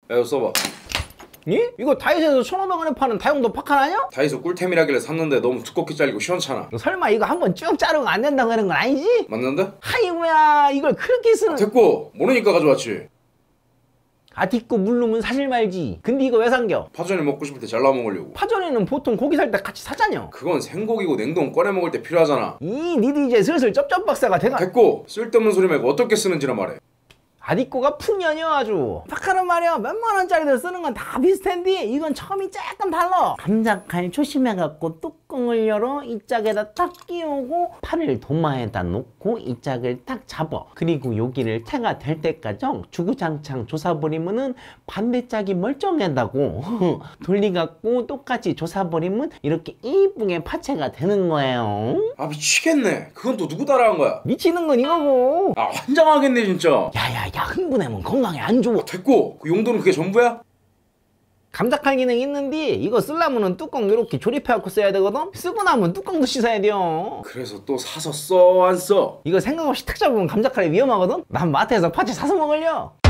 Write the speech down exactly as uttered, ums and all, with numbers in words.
야 이거 써봐. 예? 이거 다이소에서 천오백 원에 파는 다용도 파칸 아니야? 다이소 꿀템이라길래 샀는데 너무 두껍게 잘리고 시원찮아. 너 설마 이거 한번 쭉 자르고 안 된다고 하는 건 아니지? 맞는데? 아이고야, 이걸 그렇게 쓰는. 됐고 모르니까 가져왔지. 아디꼬 물르면 사실 말지. 근데 이거 왜 산겨? 파전이 먹고 싶을 때 잘라 먹으려고. 파전에는 보통 고기 살 때 같이 사자녀. 그건 생고기고 냉동 꺼내 먹을 때 필요하잖아. 이 니들 이제 슬슬 쩝쩝 박사가 돼가. 됐고 쓸데없는 소리 말고 어떻게 쓰는지나 말해. 아디꼬가 푼년이여 아주. 파카는 말이야 몇만 원짜리들 쓰는 건 다 비슷한데 이건 처음이 조금 달라. 감자칼 조심해갖고 뚜껑을 열어 이 짝에다 딱 끼우고 팔을 도마에다 놓고 이 짝을 딱 잡아. 그리고 여기를 태가 될 때까지 주구장창 조사버리면은 반대 짝이 멀쩡하다고. 돌리갖고 똑같이 조사버리면 이렇게 이쁘게 파채가 되는 거예요. 아 미치겠네. 그건 또 누구 따라한 거야? 미치는 건 이거고. 아 환장하겠네 진짜. 야야야, 흥분하면 건강에 안 좋아. 됐고 그 용도는 그게 전부야? 감자칼 기능 있는데 이거 쓰려면은 뚜껑 이렇게 조립해갖고 써야 되거든? 쓰고 나면 뚜껑도 씻어야 돼요. 그래서 또 사서 써 안 써? 이거 생각 없이 탁 잡으면 감자칼이 위험하거든? 난 마트에서 파채 사서 먹을려.